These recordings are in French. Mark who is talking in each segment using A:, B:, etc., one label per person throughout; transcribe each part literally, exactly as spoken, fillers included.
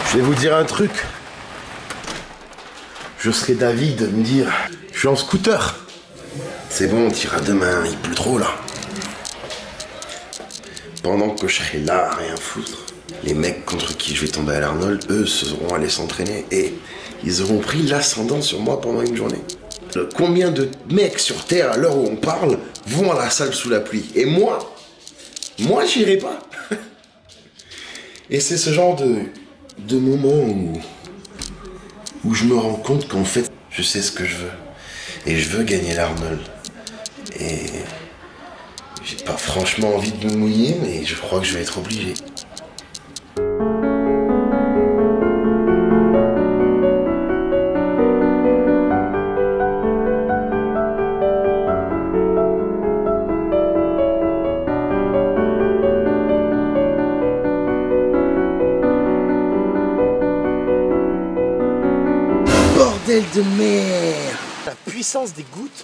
A: Je vais vous dire un truc. Je serai d'avis de me dire, je suis en scooter. C'est bon, on tirera demain, il pleut trop là. Pendant que je serai là à rien foutre, les mecs contre qui je vais tomber à l'Arnold, eux, seront allés s'entraîner et ils auront pris l'ascendant sur moi pendant une journée. Combien de mecs sur Terre, à l'heure où on parle, vont à la salle sous la pluie? Et moi, moi, j'irai pas. Et c'est ce genre de, de moment où, où je me rends compte qu'en fait, je sais ce que je veux. Et je veux gagner l'Arnold. Et j'ai pas franchement envie de me mouiller, mais je crois que je vais être obligé. Bordel de mer! La puissance des gouttes.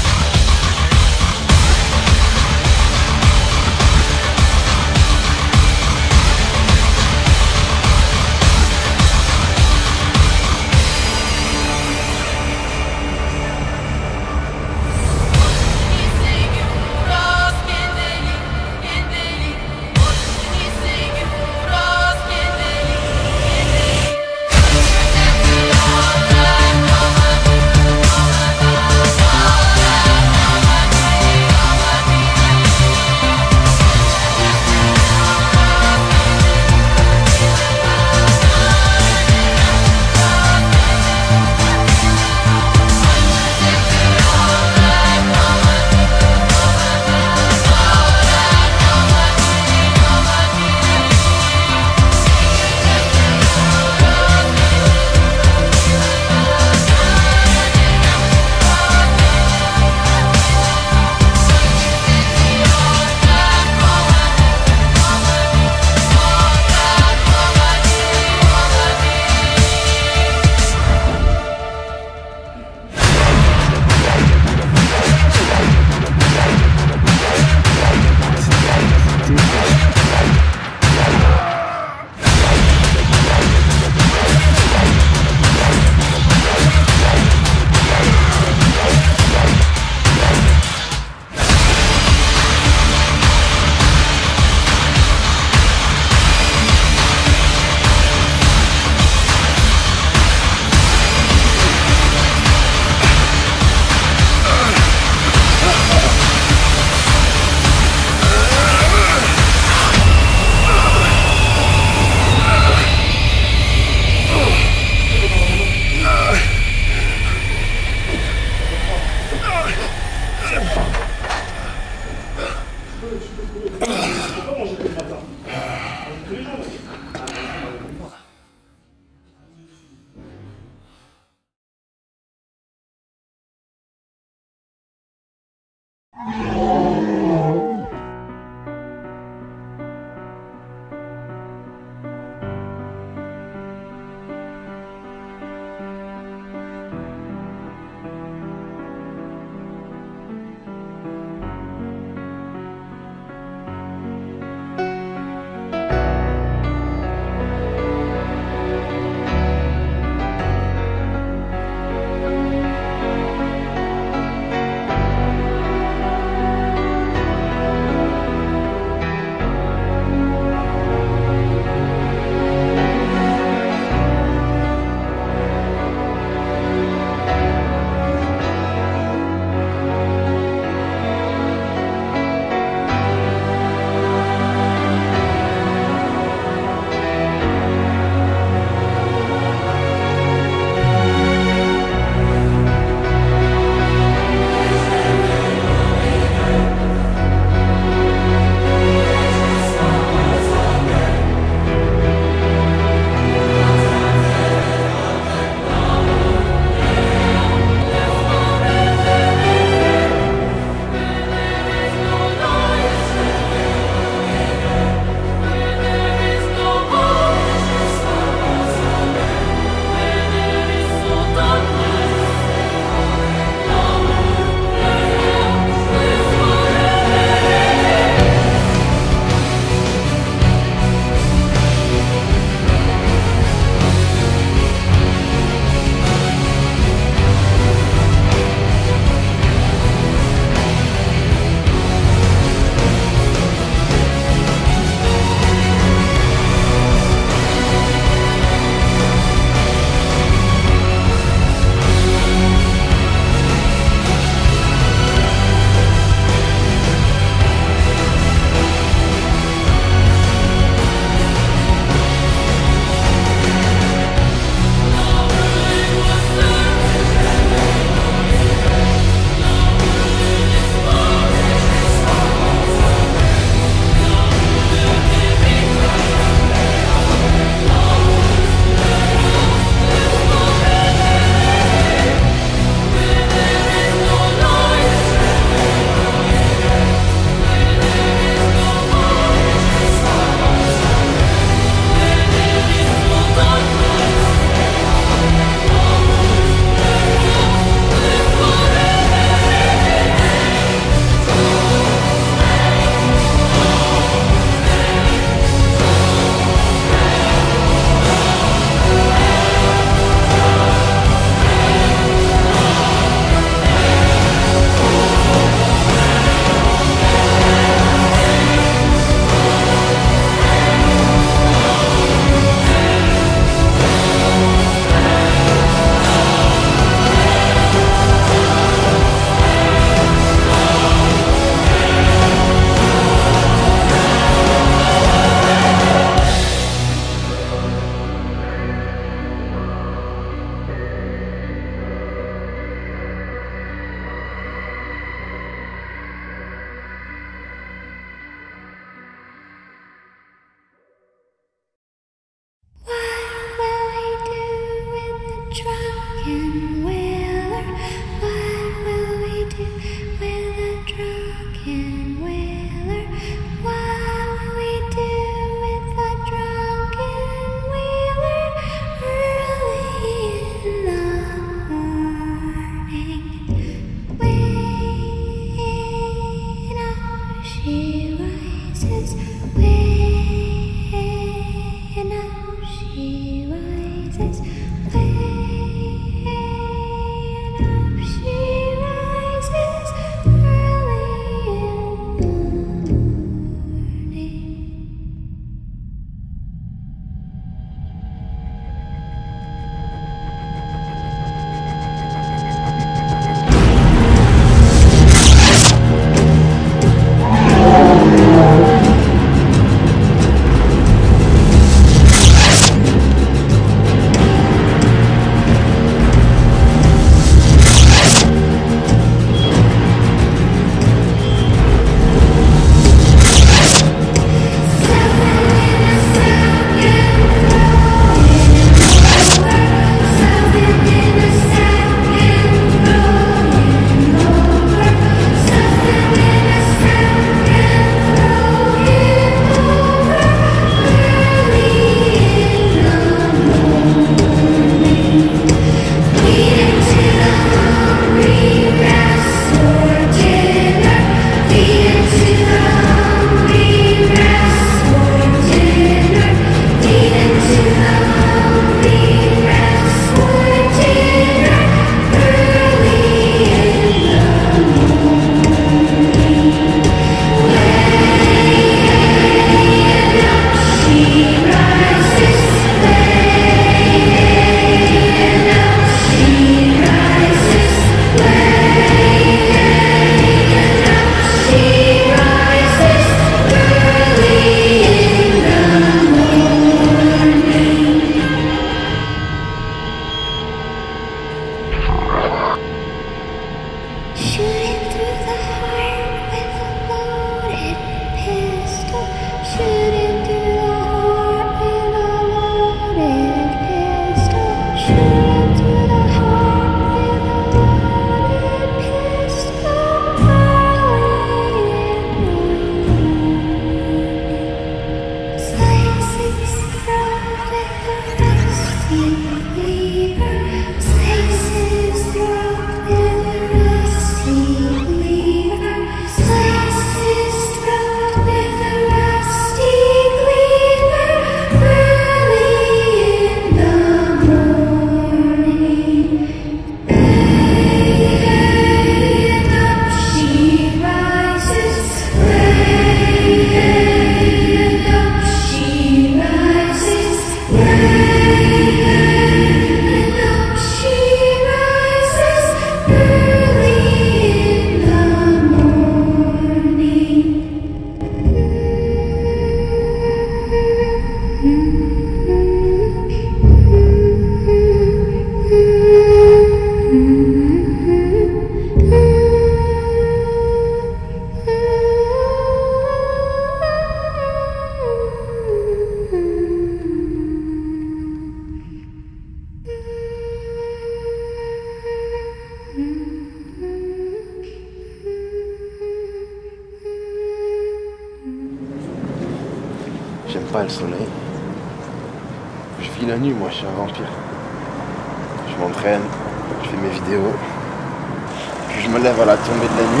A: J'aime pas le soleil. Je vis la nuit, moi, je suis un vampire. Je m'entraîne, je fais mes vidéos. Puis je me lève à la tombée de la nuit.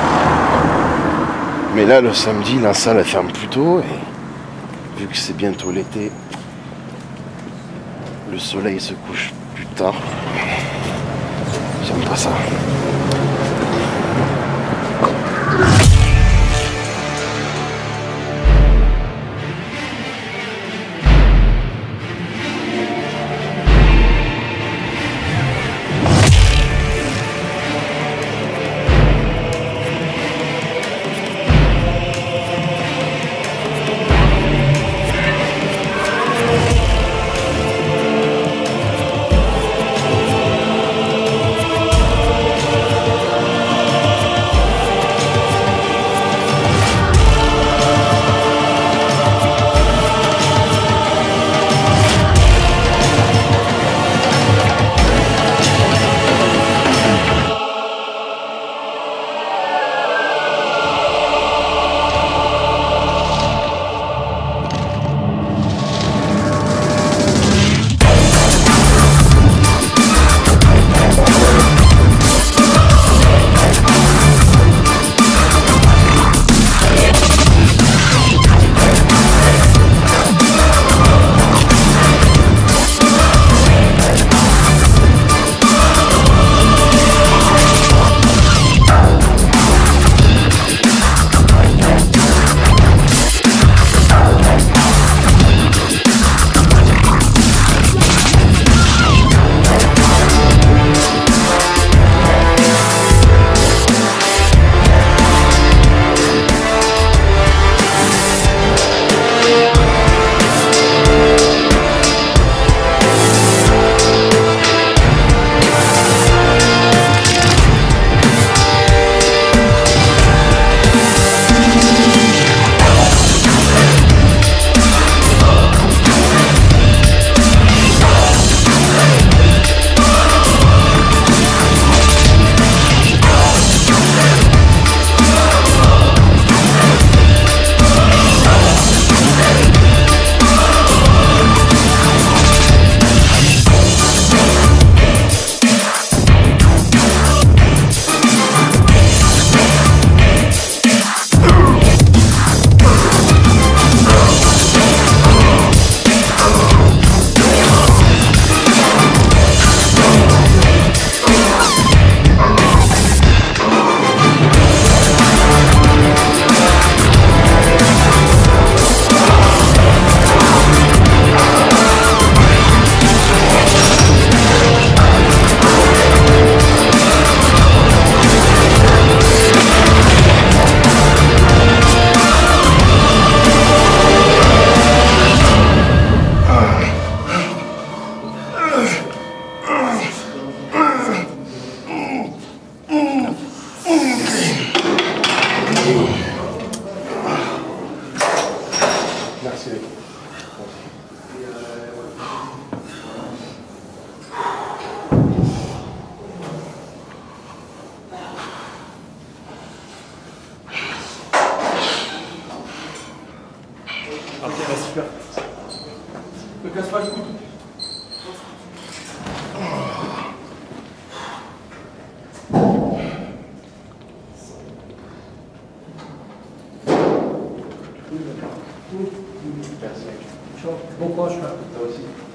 A: Mais là, le samedi, la salle, elle ferme plus tôt. Et vu que c'est bientôt l'été, le soleil se couche plus tard. J'aime pas ça.
B: Ok, bah super. Ne casse pas le coude. Merci. Bon courage, frère. Toi aussi.